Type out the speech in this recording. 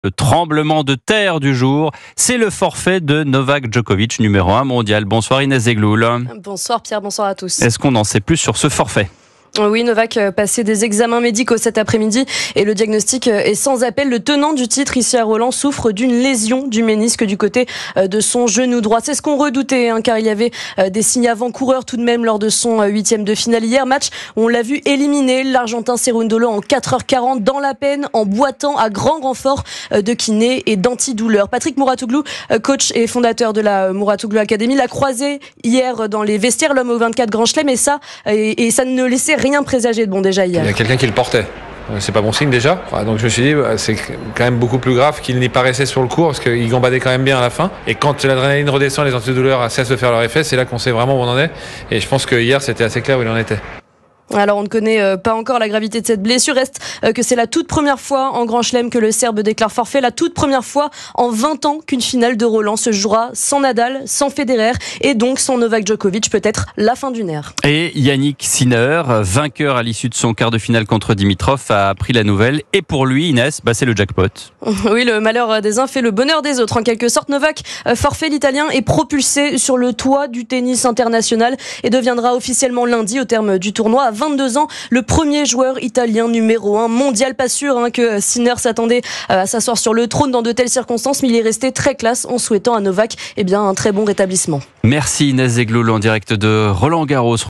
Le tremblement de terre du jour, c'est le forfait de Novak Djokovic, numéro 1 mondial. Bonsoir Inès Zegloul. Bonsoir Pierre, bonsoir à tous. Est-ce qu'on en sait plus sur ce forfait ? Oui, Novak passait des examens médicaux cet après-midi et le diagnostic est sans appel. Le tenant du titre ici à Roland souffre d'une lésion du ménisque du côté de son genou droit. C'est ce qu'on redoutait, car il y avait des signes avant-coureurs tout de même lors de son 8e de finale hier. Match où on l'a vu éliminer l'Argentin Cerundolo en 4h40 dans la peine, en boitant à grand renfort de kiné et d'antidouleur. Patrick Mouratoglou, coach et fondateur de la Mouratoglou Academy, l'a croisé hier dans les vestiaires, l'homme aux 24 Grand Chelem, et ça ne laissait rien présager de bon déjà hier. Il y a quelqu'un qui le portait. C'est pas bon signe déjà. Donc je me suis dit, c'est quand même beaucoup plus grave qu'il n'y paraissait sur le court parce qu'il gambadait quand même bien à la fin. Et quand l'adrénaline redescend, les antidouleurs cessent de faire leur effet, c'est là qu'on sait vraiment où on en est. Et je pense que hier, c'était assez clair où il en était. Alors on ne connaît pas encore la gravité de cette blessure. Reste que c'est la toute première fois en Grand Chelem que le Serbe déclare forfait. La toute première fois en 20 ans qu'une finale de Roland se jouera sans Nadal, sans Federer et donc sans Novak Djokovic. Peut-être la fin d'une ère. Et Yannick Sinner, vainqueur à l'issue de son quart de finale contre Dimitrov, a appris la nouvelle. Et pour lui, Inès, c'est le jackpot. Oui, le malheur des uns fait le bonheur des autres. En quelque sorte, Novak, forfait, l'Italien, est propulsé sur le toit du tennis international et deviendra officiellement lundi, au terme du tournoi, à 22 ans, le premier joueur italien numéro 1 mondial. Pas sûr que Sinner s'attendait à s'asseoir sur le trône dans de telles circonstances, mais il est resté très classe en souhaitant à Novak un très bon rétablissement. Merci Inès Zegloul en direct de Roland Garros.